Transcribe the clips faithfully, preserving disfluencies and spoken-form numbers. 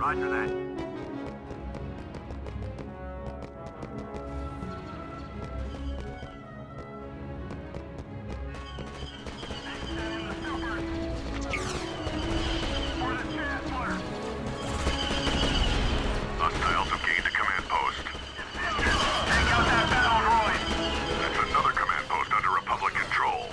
Roger that. Hostiles have gained a command post. Take out that battle droid! That's another command post under Republic control.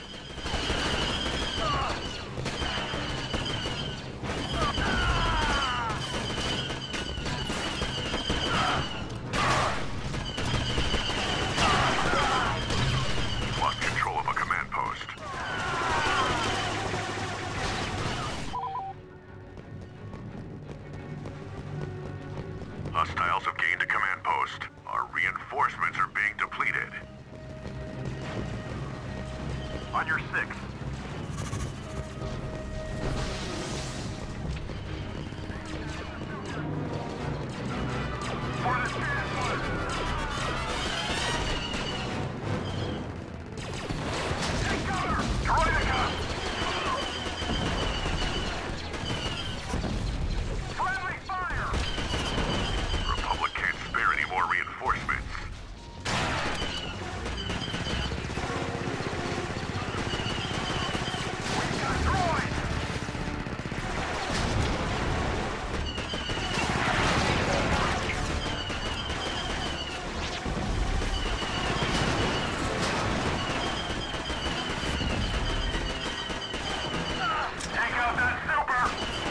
Lost control of a command post. Hostiles have gained a command post. Our reinforcements are being depleted. On your six. For the Chancellor! Take cover! Droideka! Friendly fire! Republic can't spare any more reinforcements. We've got droids! Take out that super!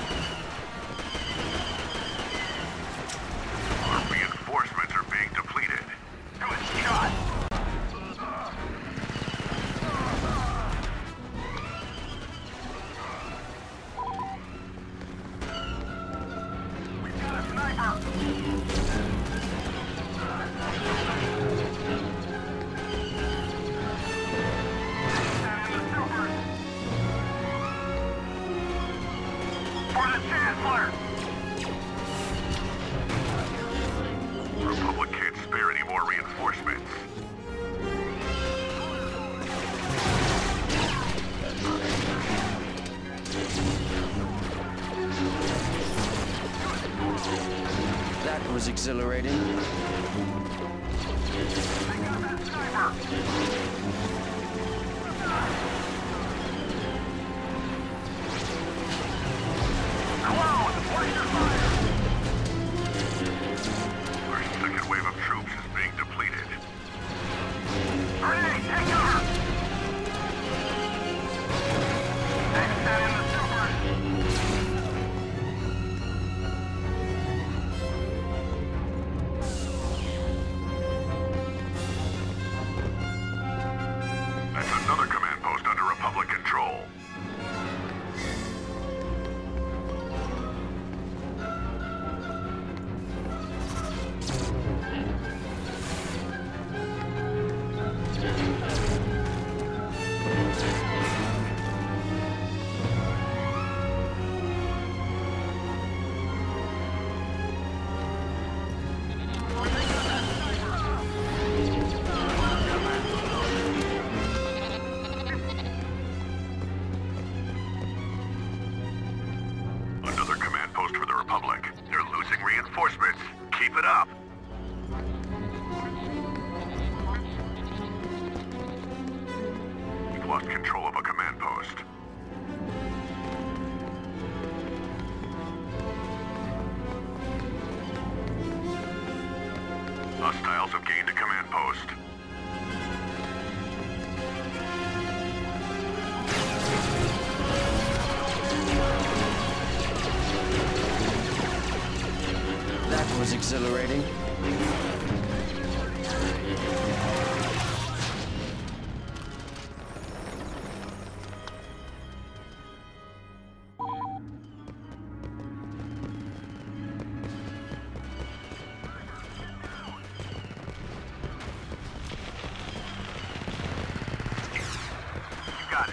Our reinforcements are being depleted. Good shot! We've got a sniper! Send in the supers! For the Chancellor! Republic can't spare any more reinforcements. That was exhilarating. Take out that sniper! Clone! Laser fire! Our second wave of troops is being depleted. Grenade! Take cover! Extend in the supers! That's another command post under Republic control. Another command post for the Republic. They're losing reinforcements. Keep it up. We've lost control of a command post. Hostiles have gained a command post. That was exhilarating. You got it.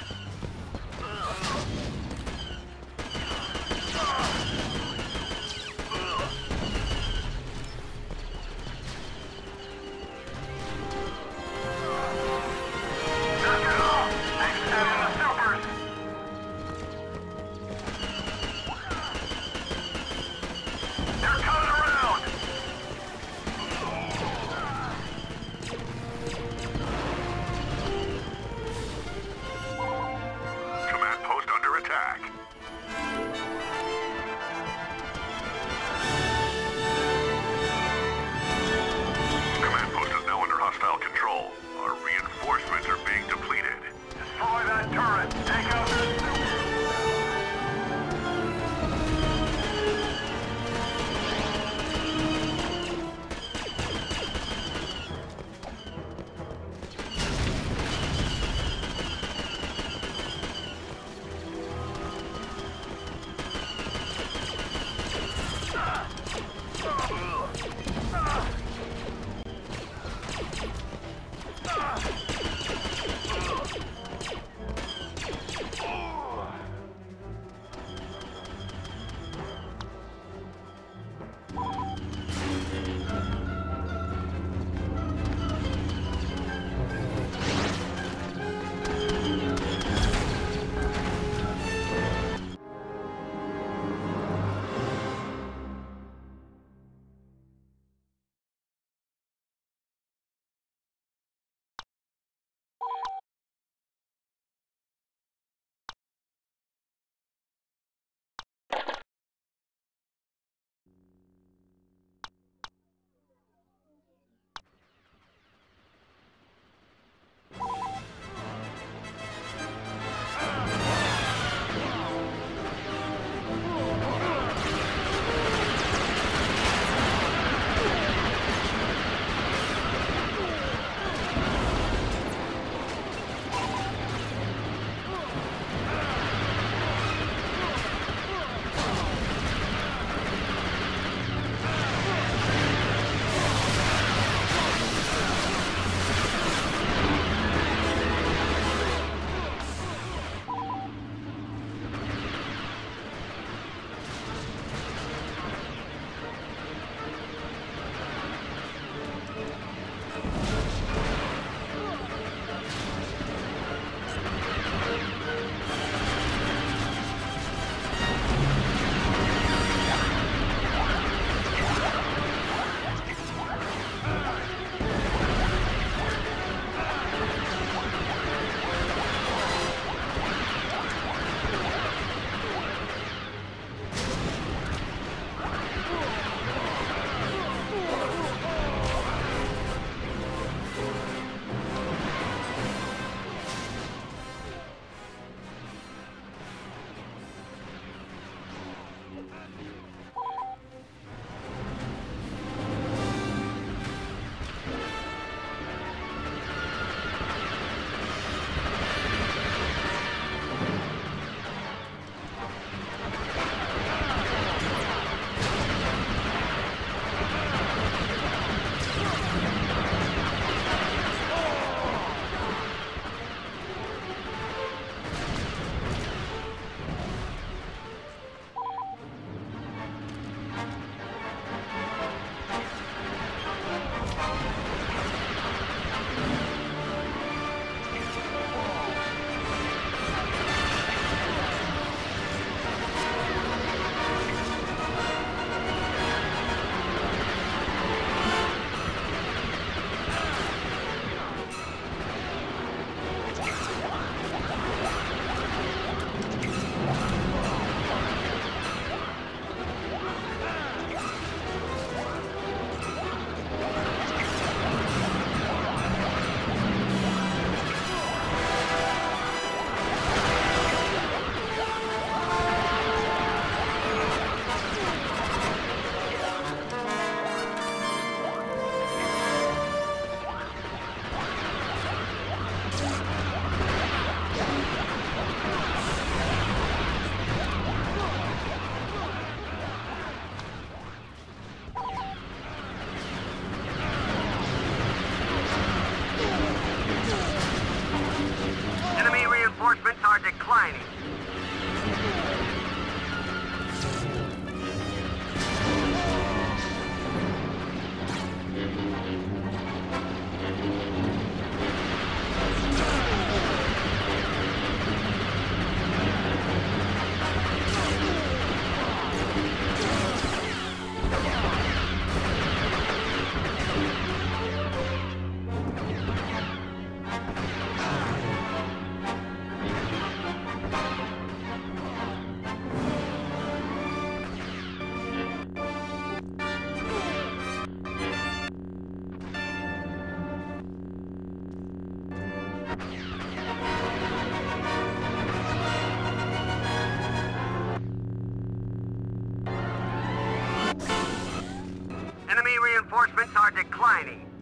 attack. Command post is now under hostile control. Our reinforcements are being depleted. Destroy that turret. Take out that super. reinforcements are declining.